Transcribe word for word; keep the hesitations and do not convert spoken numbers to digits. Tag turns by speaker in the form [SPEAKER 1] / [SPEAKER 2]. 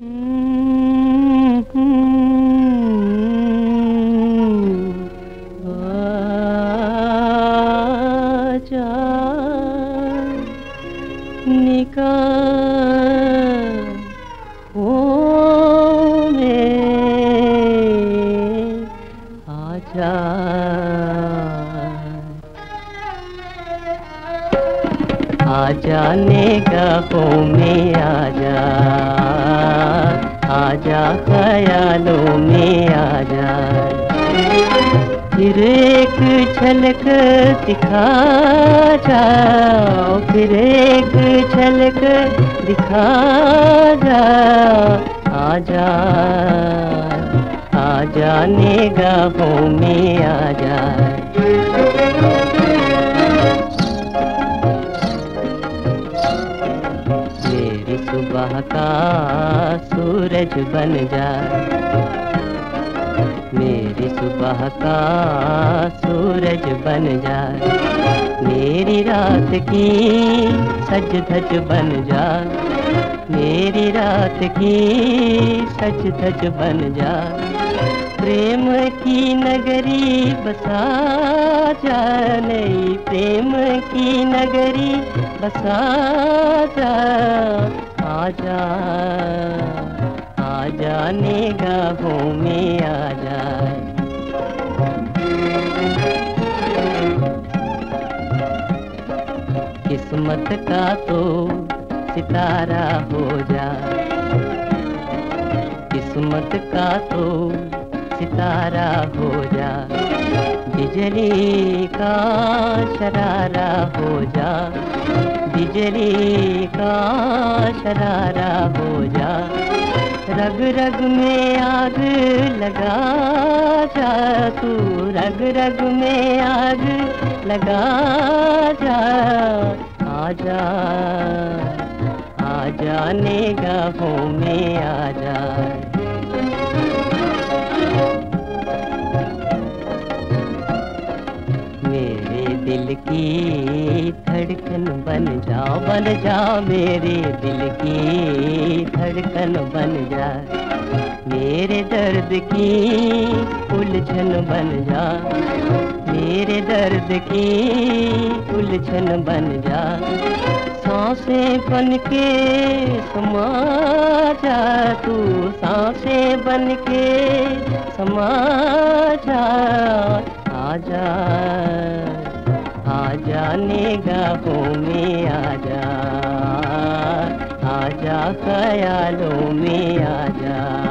[SPEAKER 1] आजा निगाहों में आजा, आजा निगाहों में आजा, आजा ख्यालों में आजा। फिर एक झलक दिखा जा, फिर एक झलक दिखा जा। आजा, आजा निगाहों में आजा। मेरी सुबह का सूरज बन जा, मेरी सुबह का सूरज बन जा। मेरी रात की सज धज बन जा, मेरी रात की सज धज बन जा। प्रेम की नगरी बसा जा, नई प्रेम की नगरी बसा जा। आजा, आजा निगाहों में आजा। किस्मत का तो सितारा हो जा, किस्मत का तो सितारा हो जा। बिजली का शरारा हो जा, बिजली का शरारा हो जा। रग रग में आग लगा जा, तू रग रग में आग लगा जा। आजा, आजा निगाहों में आजा। मेरे दिल की धड़कन बन जा, बन जा मेरे दिल की धड़कन बन जा। मेरे दर्द की उलझन बन जा, मेरे दर्द की उलझन बन जा। सांसें बन के समा जा, तू सांसें बन के समा जा। आजा, आजा निगाहों में आजा, आजा ख्यालों में आजा।